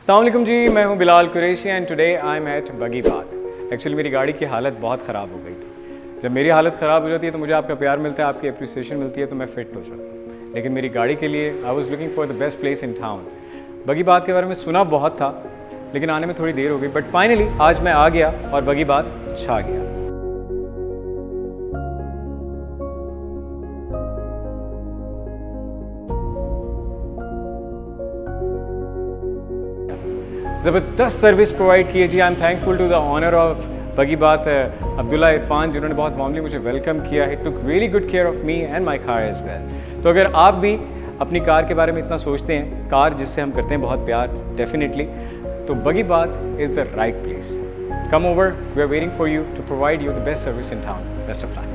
अस्सलाम वालेकुम जी, मैं हूं Bilal Qureshi and today I am at बगी बात। एक्चुअली मेरी गाड़ी की हालत बहुत ख़राब हो गई थी। जब मेरी हालत ख़राब हो जाती है तो मुझे आपका प्यार मिलता है, आपकी अप्रिसिएशन मिलती है तो मैं फिट हो जाता हूँ। लेकिन मेरी गाड़ी के लिए I was looking for the best place in town. बगी बात के बारे में सुना बहुत था लेकिन आने में थोड़ी देर हो गई, बट फाइनली आज मैं आ गया और बगी बात छा गया। ज़बरदस्त सर्विस प्रोवाइड की है जी। I am thankful to the honour of बगी बात अब्दुल्ला इरफान, जिन्होंने बहुत वार्मली मुझे वेलकम किया है। Took really good care of me and my car as well. तो अगर आप भी अपनी कार के बारे में इतना सोचते हैं, कार जिससे हम करते हैं बहुत प्यार डेफिनेटली, तो बगी बात is the right place. Come over, we are waiting for you to provide you the best service in town. Best of luck.